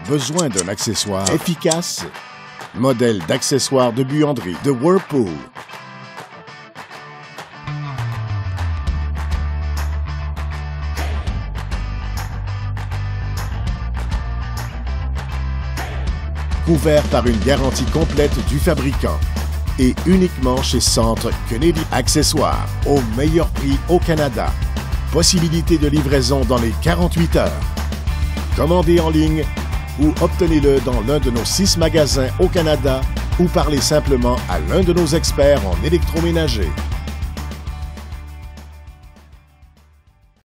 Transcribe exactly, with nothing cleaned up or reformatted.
Besoin d'un accessoire efficace? Modèle d'accessoire de buanderie de Whirlpool. Couvert par une garantie complète du fabricant. Et uniquement chez Centre Kennedy Accessoires, au meilleur prix au Canada. Possibilité de livraison dans les quarante-huit heures. Commandez en ligne ou obtenez-le dans l'un de nos six magasins au Canada ou parlez simplement à l'un de nos experts en électroménager.